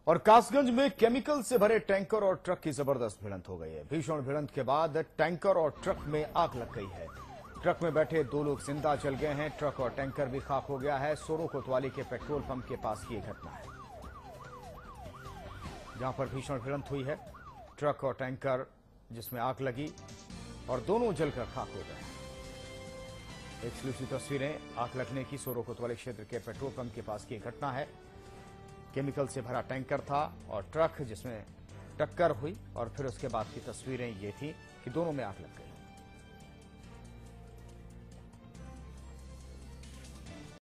और कासगंज में केमिकल से भरे टैंकर और ट्रक की जबरदस्त भिड़ंत हो गई है। भीषण भिड़ंत के बाद टैंकर और ट्रक में आग लग गई है। ट्रक में बैठे 2 लोग जिंदा जल गए हैं। ट्रक और टैंकर भी खाक हो गया है। सोरो कोतवाली के पेट्रोल पंप के पास की घटना है, जहां पर भीषण भिड़ंत हुई है। ट्रक और टैंकर जिसमें आग लगी और दोनों जलकर खाक हो गए। एक्सक्लूसिव तस्वीरें आग लगने की सोरो कोतवाली क्षेत्र के पेट्रोल पंप के पास की घटना है। केमिकल से भरा टैंकर था और ट्रक जिसमें टक्कर हुई और फिर उसके बाद की तस्वीरें ये थी कि दोनों में आग लग गई।